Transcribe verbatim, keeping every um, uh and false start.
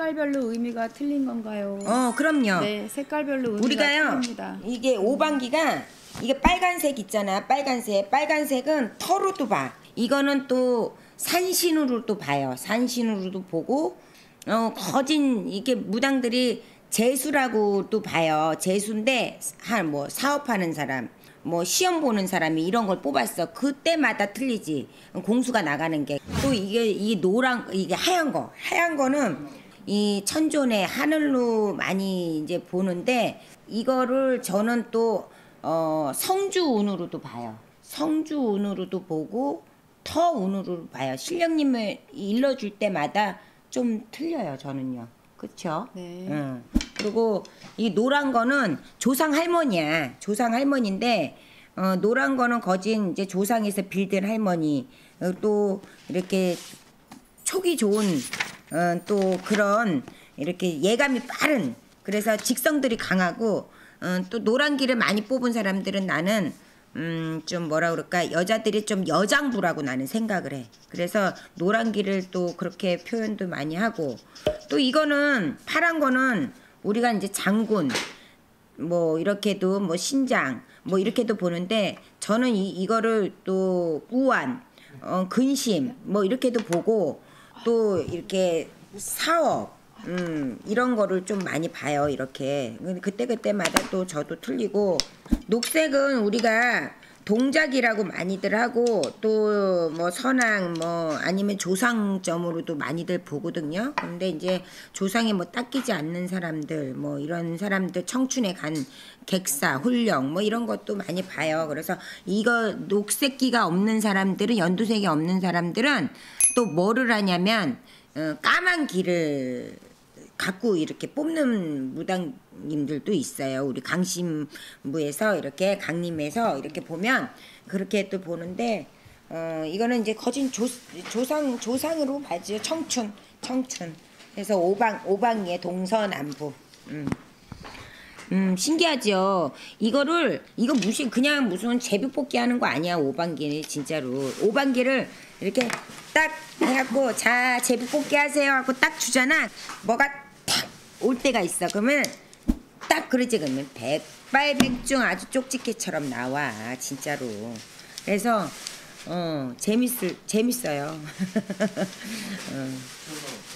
색깔별로 의미가 틀린 건가요? 어, 그럼요. 네, 색깔별로 의미가 우리가요, 틀립니다. 이게 오방기가 이게 빨간색 있잖아. 빨간색. 빨간색은 터로도 봐. 이거는 또 산신으로도 봐요. 산신으로도 보고, 어, 거진 이게 무당들이 재수라고도 봐요. 재수인데 한 뭐 사업하는 사람, 뭐 시험 보는 사람이 이런 걸 뽑았어. 그때마다 틀리지. 공수가 나가는 게. 또 이게 이 노란 이게 하얀 거. 하얀 거는 이 천존의 하늘로 많이 이제 보는데 이거를 저는 또 어, 성주운으로도 봐요. 성주운으로도 보고 터운으로 봐요. 신령님을 일러줄 때마다 좀 틀려요. 저는요. 그쵸? 네. 응. 그리고 이 노란 거는 조상 할머니야. 조상 할머니인데 어, 노란 거는 거진 이제 조상에서 빌든 할머니. 어, 또 이렇게 촉이 좋은 어, 또 그런 이렇게 예감이 빠른. 그래서 직성들이 강하고 어, 또 노란 길을 많이 뽑은 사람들은 나는 음, 좀 뭐라 그럴까 여자들이 좀 여장부라고 나는 생각을 해. 그래서 노란 길을 또 그렇게 표현도 많이 하고 또 이거는 파란 거는 우리가 이제 장군 뭐 이렇게도 뭐 신장 뭐 이렇게도 보는데 저는 이, 이거를 또 우환 어, 근심 뭐 이렇게도 보고 또 이렇게 사업 음, 이런 거를 좀 많이 봐요. 이렇게 그때그때마다 또 저도 틀리고 녹색은 우리가 동작이라고 많이들 하고 또 뭐 선왕 뭐 아니면 조상점으로도 많이들 보거든요. 근데 이제 조상에 뭐 닦이지 않는 사람들 뭐 이런 사람들 청춘에 간 객사 훌령 뭐 이런 것도 많이 봐요. 그래서 이거 녹색기가 없는 사람들은 연두색이 없는 사람들은 또 뭐를 하냐면 어, 까만 길을 갖고 이렇게 뽑는 무당님들도 있어요. 우리 강신부에서 이렇게 강림에서 이렇게 보면 그렇게 또 보는데 어 이거는 이제 거진 조, 조상 조상으로 봐죠. 청춘 청춘. 그래서 오방 오방의 동서남부. 음. 음 신기하죠. 이거를 이거 무시 그냥 무슨 제비뽑기 하는 거 아니야. 오방기는 진짜로 오방기를 이렇게 딱 해갖고 자 제비뽑기 하세요 하고 딱 주잖아. 뭐가 탁 올 때가 있어. 그러면 딱 그러지. 그러면 백발백중 아주 쪽집게처럼 나와 진짜로. 그래서 어 재밌을 재밌어요. 어.